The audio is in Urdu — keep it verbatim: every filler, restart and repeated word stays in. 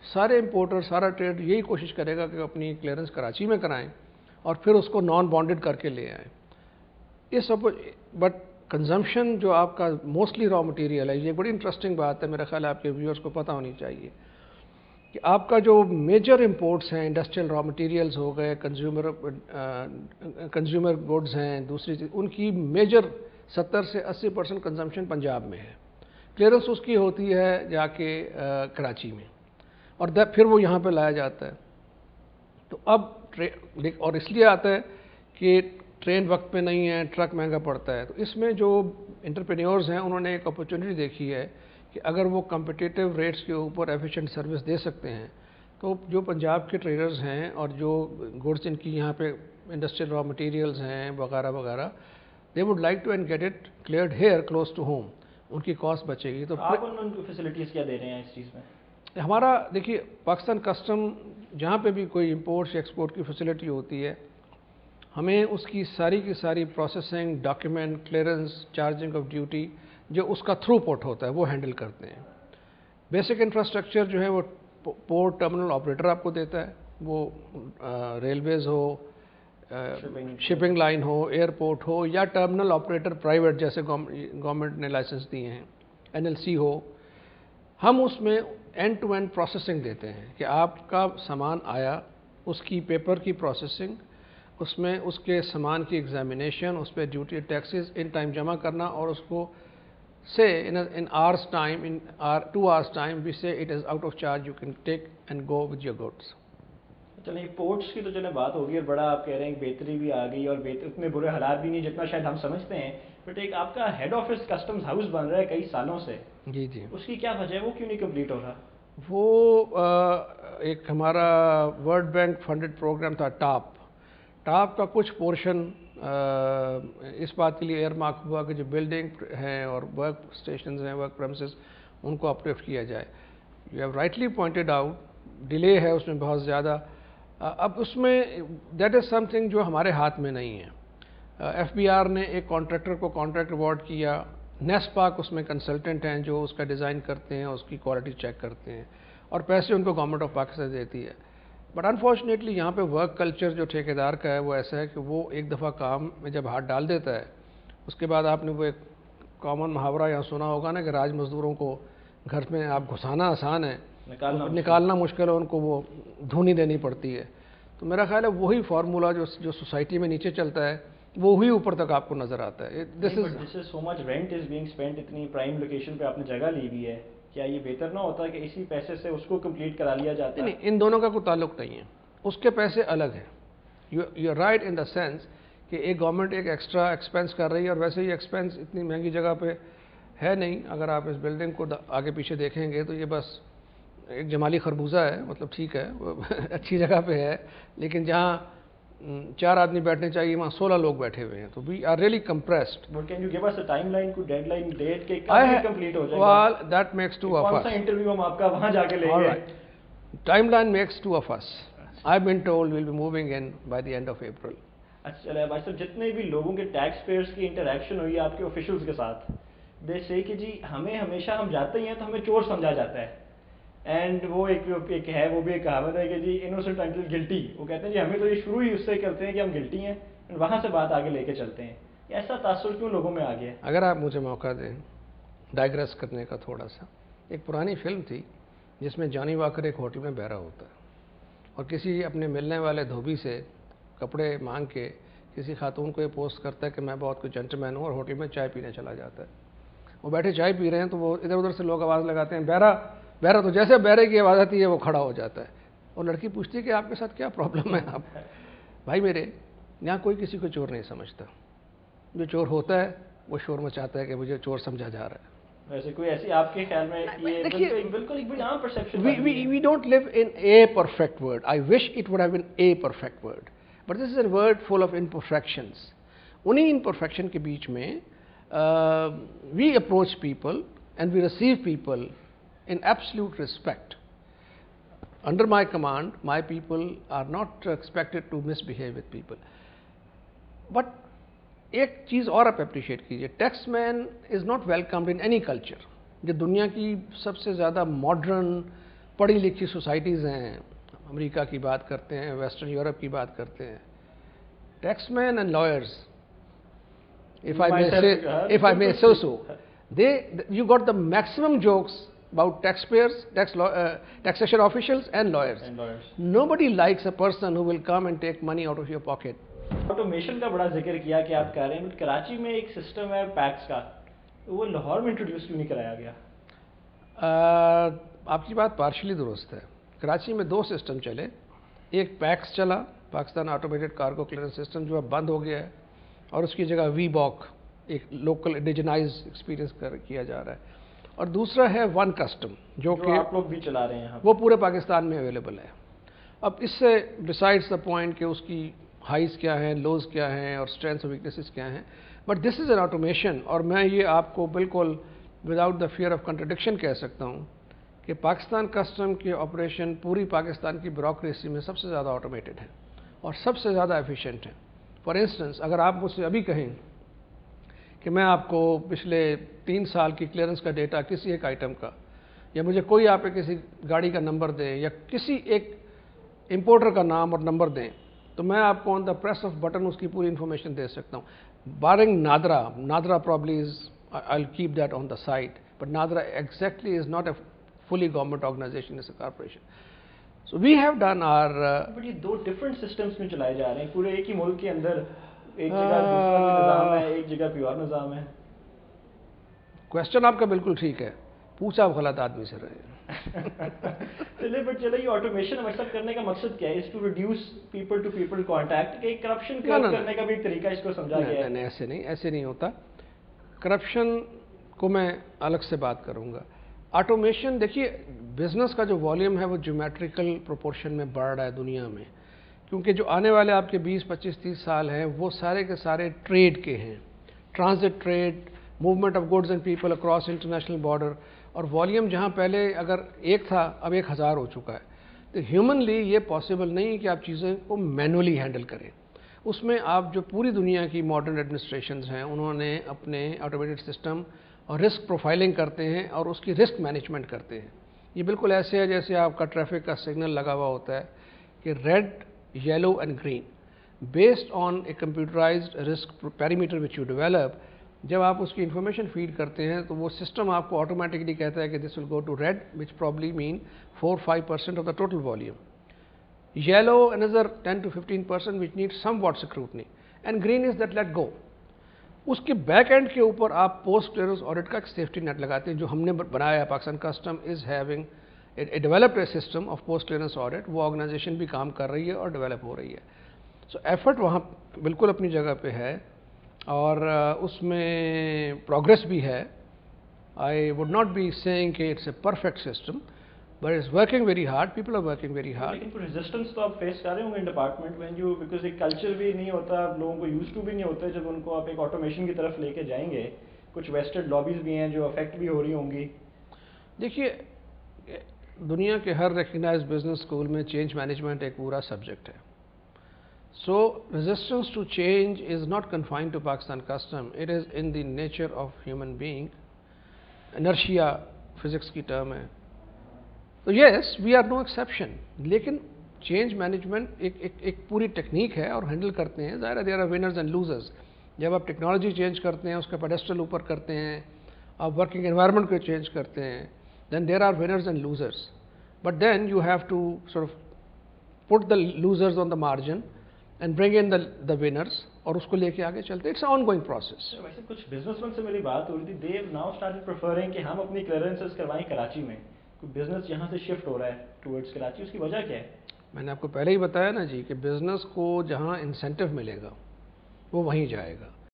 سارے امپورٹر سارا ٹریڈ یہی کوشش کرے گا کہ اپنی کلیئرنس کراچی میں کرائیں اور پھر اس کو نان بانڈڈ کر کے لے آئیں. یہ سب بٹ کنزمپشن جو آپ کا موسٹلی را مٹیریل ہے, یہ بڑی انٹرسٹنگ بات ہے, میرا خیال ہے آپ کے ویورز کو پتہ ہونی چاہیے کہ آپ کا جو میجر امپورٹس ہیں, انڈسٹریل را مٹیریلز ہو گئے, کنزیومر کنزیومر گوڈز ہیں, دوسری چیز ان کی میجر ستر سے اسی پرسنٹ کنزمپشن پنجاب میں ہے. کلیئرنس اس کی ہوتی ہے جا کے کراچی میں, اور پھر وہ یہاں پہ لایا جاتا ہے. تو اب اور اس لیے آتا ہے کہ ٹرین وقت پہ نہیں ہے, ٹرک مہنگا پڑتا ہے. تو اس میں جو انٹرپرینیورز ہیں انہوں نے ایک اپرچونٹی دیکھی ہے کہ اگر وہ کمپٹیٹیو ریٹس کے اوپر ایفیشینٹ سروس دے سکتے ہیں تو جو پنجاب کے ٹریڈرز ہیں اور جو گوڈس ان کی یہاں پہ انڈسٹریل را مٹیریلز ہیں وغیرہ وغیرہ, they would like to and get it cleared here close to home, ان کی کاسٹ بچے گی. تو آپ ان کو فیسلٹیز کیا دے رہے ہیں اس چیز میں؟ ہمارا دیکھیے پاکستان کسٹم جہاں پہ بھی کوئی امپورٹ یا ایکسپورٹ کی فیسلٹی ہوتی ہے, ہمیں اس کی ساری کی ساری processing, document, clearance, charging of duty جو اس کا تھرو پورٹ ہوتا ہے وہ ہینڈل کرتے ہیں. بیسک انفراسٹرکچر جو ہے وہ پورٹ ٹرمنل آپریٹر آپ کو دیتا ہے, وہ ریلویز ہو, شپنگ لائن ہو, ایئرپورٹ ہو, یا ٹرمنل آپریٹر پرائیویٹ جیسے گورنمنٹ نے لائسنس دیے ہیں, این ایل سی ہو. ہم اس میں اینڈ ٹو اینڈ پروسیسنگ دیتے ہیں کہ آپ کا سامان آیا, اس کی پیپر کی پروسیسنگ, اس میں اس کے سامان کی ایگزامینیشن, اس پہ ڈیوٹی ٹیکسز ان ٹائم جمع کرنا, اور اس کو سے in hours time in two hours time we say it is out of charge, you can take and go with your goods. چلیں پورٹس کی تو چلیں بات ہوگی, اور بڑا آپ کہہ رہے ہیں کہ بہتری بھی آ گئی اور اتنے برے حالات بھی نہیں جتنا شاید ہم سمجھتے ہیں, بٹ ایک آپ کا ہیڈ آفس کسٹمز ہاؤس بن رہا ہے کئی سالوں سے. جی جی, اس کی کیا وجہ ہے, وہ کیوں نہیں کمپلیٹ ہو رہا؟ وہ ایک ہمارا ورلڈ بینک فنڈڈ پروگرام تھا ٹاپ. ٹاپ کا کچھ پورشن اس بات کے لیے ایئر مارک ہوا کہ جو بلڈنگ ہیں اور ورک اسٹیشنز ہیں, ورک پریمسز, ان کو اپلفٹ کیا جائے. You have rightly pointed out, delay ہے اس میں بہت زیادہ. اب اس میں دیٹ از سم تھنگ جو ہمارے ہاتھ میں نہیں ہے. ایف بی آر نے ایک کانٹریکٹر کو کانٹریکٹ اوارڈ کیا, نیس پاک اس میں کنسلٹنٹ ہیں جو اس کا ڈیزائن کرتے ہیں, اس کی کوالٹی چیک کرتے ہیں, اور پیسے ان کو گورنمنٹ آف پاکستان دیتی ہے. بٹ انفارچونیٹلی یہاں پہ ورک کلچر جو ٹھیکیدار کا ہے وہ ایسا ہے کہ وہ ایک دفعہ کام میں جب ہاتھ ڈال دیتا ہے, اس کے بعد آپ نے وہ ایک کامن محاورہ یہاں سنا ہوگا نا کہ راج مزدوروں کو گھر میں آپ گھسانا آسان ہے, نکالنا مشکل ہے, ان کو وہ دھونی دینی پڑتی ہے. تو میرا خیال ہے وہی فارمولا جو جو سوسائٹی میں نیچے چلتا ہے وہی اوپر تک آپ کو نظر آتا ہے. This is so much rent is being spent, اتنی پرائم لوکیشن پہ آپ نے جگہ لی ہوئی ہے, کیا یہ بہتر نہ ہوتا کہ اسی پیسے سے اس کو کمپلیٹ کرا لیا جاتا ہے؟ نہیں, ان دونوں کا کوئی تعلق نہیں ہے, اس کے پیسے الگ ہیں. You are right in the sense کہ ایک گورنمنٹ ایک ایکسٹرا ایکسپینس کر رہی ہے, اور ویسے ہی ایکسپینس اتنی مہنگی جگہ پہ ہے نہیں. اگر آپ اس بلڈنگ کو آگے پیچھے دیکھیں گے تو یہ بس ایک جمالی خربوزہ ہے, مطلب ٹھیک ہے اچھی جگہ پہ ہے, لیکن جہاں چار آدمی بیٹھنے چاہیے وہاں سولہ لوگ بیٹھے ہوئے ہیں. تو we are really compressed. But can you give us a time line, کو ڈیڈ لائن ڈیٹ کے کب کمپلیٹ ہو جائے گا؟ Well that makes two of us. کون سا انٹرویو ہم آپ کا وہاں جا کے لیں گے؟ Time line makes two of us. I been told we'll be moving in by the end of April. اچھا چلے بھائی صاحب, جتنے بھی لوگوں کے ٹیکس پیئرس کی انٹریکشن ہوئی آپ کے آفیشلز کے ساتھ, دے سے کہ جی ہمیں ہمیشہ ہم جاتے ہی ہیں تو ہمیں چور سمجھا جاتا ہے, اینڈ وہ ایک ایک ہے وہ بھی ایک کہاوت ہے کہ جی انوسنٹ انٹل گلٹی. وہ کہتے ہیں جی ہمیں تو یہ شروع ہی اس سے کرتے ہیں کہ ہم گلٹی ہیں, وہاں سے بات آگے لے کے چلتے ہیں. ایسا تاثر کیوں لوگوں میں آ گیا؟ اگر آپ مجھے موقع دیں ڈائگریس کرنے کا تھوڑا سا, ایک پرانی فلم تھی جس میں جانی واکر ایک ہوٹل میں بہرا ہوتا ہے اور کسی اپنے ملنے والے دھوبی سے کپڑے مانگ کے کسی خاتون کو یہ پوسٹ کرتا ہے کہ میں بہت کوئی جینٹلمین ہوں, اور ہوٹل میں چائے پینے چلا جاتا ہے. وہ بیٹھے چائے پی رہے ہیں تو وہ ادھر ادھر سے لوگ آواز لگاتے ہیں بہرا بہرا, تو جیسے بہرے کی آواز آتی ہے وہ کھڑا ہو جاتا ہے, اور لڑکی پوچھتی ہے کہ آپ کے ساتھ کیا پرابلم ہے. آپ بھائی میرے یہاں کوئی کسی کو چور نہیں سمجھتا, جو چور ہوتا ہے وہ شور مچاتا ہے کہ مجھے چور سمجھا جا رہا ہے. ویسے کوئی ایسی آپ کے خیال میں یہ بالکل ایک عام perception, we don't live in a perfect world. I wish it would have been a perfect world, but this is a world full of imperfections. انہیں امپرفیکشن کے بیچ میں we approach people and we receive people in absolute respect. Under my command, my people are not expected to misbehave with people. But ایک چیز اور آپ اپریشیٹ کیجئے, tax man is not welcomed in any culture. جو دنیا کی سب سے زیادہ ماڈرن پڑھی لکھی سوسائٹیز ہیں, امریکہ کی بات کرتے ہیں, ویسٹرن یورپ کی بات کرتے ہیں, tax man and lawyers, if I may say, if I may say so, they, you got the maximum jokes about taxpayers, tax law, uh, taxation officials and lawyers. And lawyers. Nobody likes a person who will come and take money out of your pocket. Automation کا بڑا ذکر کیا کہ آپ کہہ رہے ہیں کراچی میں ایک سسٹم ہے پیکس کا, وہ لاہور میں انٹروڈیوس کیوں نہیں کرایا گیا؟ uh, آپ کی بات پارشلی درست ہے. کراچی میں دو سسٹم چلے, ایک پیکس چلا, Pakistan automated cargo clearance system, جو اب بند ہو گیا ہے, اور اس کی جگہ وی باک ایک لوکل انڈیجنائز ایکسپیرینس کر کیا جا رہا ہے, اور دوسرا ہے ون کسٹم جو کہ آپ لوگ بھی چلا رہے ہیں, وہ پورے پاکستان میں اویلیبل ہے. اب اس سے ڈسائڈس دا پوائنٹ کہ اس کی ہائیز کیا ہیں, لوز کیا ہیں, اور اسٹرینتھس اور ویکنیسز کیا ہیں. But this is an automation, اور میں یہ آپ کو بالکل without the fear of contradiction کہہ سکتا ہوں کہ پاکستان کسٹم کے آپریشن پوری پاکستان کی بیوروکریسی میں سب سے زیادہ آٹومیٹڈ ہیں اور سب سے زیادہ ایفیشینٹ ہیں. فار انسٹنس, اگر آپ مجھ سے ابھی کہیں کہ میں آپ کو پچھلے تین سال کی کلیئرنس کا ڈیٹا کسی ایک آئٹم کا, یا مجھے کوئی آپ کسی گاڑی کا نمبر دیں, یا کسی ایک امپورٹر کا نام اور نمبر دیں, تو میں آپ کو on the press of button اس کی پوری انفارمیشن دے سکتا ہوں. Barring NADRA, NADRA probably is, I'll keep that on the side, but Nadra exactly is not a fully government organization, it's a corporation. So we have done our but یہ دو ڈفرینٹ سسٹمس میں چلائے جا رہے ہیں پورے ایک ہی ملک کے اندر, ایک جگہ دوسرا کوئی نظام ہے, ایک جگہ کوئی اور نظام ہے. کوشچن آپ کا بالکل ٹھیک ہے, پوچھا آپ غلط آدمی سے رہے ہیں. چلے بٹ چلے یہ آٹومیشن مقصد کرنے کا مقصد کیا ہے؟ Is to reduce people to people contact, کہ کرپشن کرنے کا بھی ایک طریقہ اس کو سمجھا گیا ہے. نہیں, ایسے نہیں, ایسے نہیں ہوتا. کرپشن کو میں الگ سے بات کروں گا. آٹومیشن, دیکھیے بزنس کا جو والیوم ہے وہ جیومیٹریکل پروپورشن میں بڑھ رہا ہے دنیا میں, کیونکہ جو آنے والے آپ کے بیس پچیس تیس سال ہیں وہ سارے کے سارے ٹریڈ کے ہیں, transit trade, movement of goods and people across international border, اور والیوم جہاں پہلے اگر ایک تھا اب ایک ہزار ہو چکا ہے. تو ہیومنلی یہ پاسبل نہیں کہ آپ چیزیں کو مینولی ہینڈل کریں. اس میں آپ جو پوری دنیا کی ماڈرن ایڈمنسٹریشنز ہیں انہوں نے اپنے آٹومیٹڈ سسٹم اور رسک پروفائلنگ کرتے ہیں اور اس کی رسک مینجمنٹ کرتے ہیں. یہ بالکل ایسے ہے جیسے آپ کا ٹریفک کا سگنل لگا ہوا ہوتا ہے کہ red, yellow and green, based on a computerised risk perimeter which you develop. جب آپ اس کی انفارمیشن فیڈ کرتے ہیں تو وہ سسٹم آپ کو آٹومیٹکلی کہتا ہے کہ this will go to red which probably mean four five percent of the total volume, yellow another ten to fifteen percent which need some what scrutiny, and green is that let go. اس کے بیک اینڈ کے اوپر آپ پوسٹ کلیئرنس آڈٹ کا ایک سیفٹی نیٹ لگاتے ہیں جو ہم نے بنایا ہے. Pakistan customs is having a developed a system of post clearance audit. وہ آرگنائزیشن بھی کام کر رہی ہے اور ڈیولپ ہو رہی ہے. سو ایفرٹ وہاں بالکل اپنی جگہ پہ ہے اور اس میں پروگرس بھی ہے. I would not be saying کہ it's a perfect system, but it's working very hard, people are working very hard. لیکن تو ریزسٹنس تو آپ فیس کر رہے ہوں گے ڈپارٹمنٹ میں, جو بیکاز ایک کلچر بھی نہیں ہوتا, لوگوں کو یوز ٹو بھی نہیں ہوتا جب ان کو آپ ایک آٹومیشن کی طرف لے کے جائیں گے. کچھ ویسٹرڈ لابیز بھی ہیں جو افیکٹ بھی ہو رہی ہوں گی. دیکھیے دنیا کے ہر ریکگنائز بزنس اسکول میں چینج مینجمنٹ ایک پورا سبجیکٹ ہے. So resistance to change is not confined to Pakistan customs, it is in the nature of human being. Inertia physics کی ٹرم ہے. تو yes we are no exception, لیکن چینج مینجمنٹ ایک ایک ایک پوری ٹیکنیک ہے اور ہینڈل کرتے ہیں. ظاہر ہے there are winners and losers. جب آپ ٹیکنالوجی چینج کرتے ہیں, اس کا پیڈسٹل اوپر کرتے ہیں, آپ ورکنگ انوائرمنٹ کو چینج کرتے ہیں, then there are winners and losers. But then you have to sort of put the losers on the margin and bring in the winners, اور اس کو لے کے آگے چلتے. It's on going process. ویسے کچھ بزنس مین سے میری بات ہو رہی تھی, دے ناؤ اسٹارٹڈ پریفرنگ کہ ہم اپنی کلیئرنسز کروائیں کراچی میں. بزنس یہاں سے شفٹ ہو رہا ہے ٹورڈز کراچی, اس کی وجہ کیا ہے؟ میں نے آپ کو پہلے ہی بتایا نا جی کہ بزنس کو جہاں انسینٹو ملے گا وہ وہیں جائے گا.